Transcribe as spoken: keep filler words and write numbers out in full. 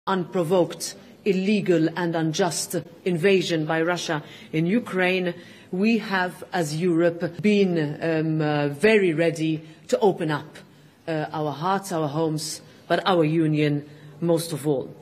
unprovoked, illegal and unjust invasion by Russia in Ukraine, we have, as Europe, been um, uh, very ready to open up uh, our hearts, our homes, but our Union most of all.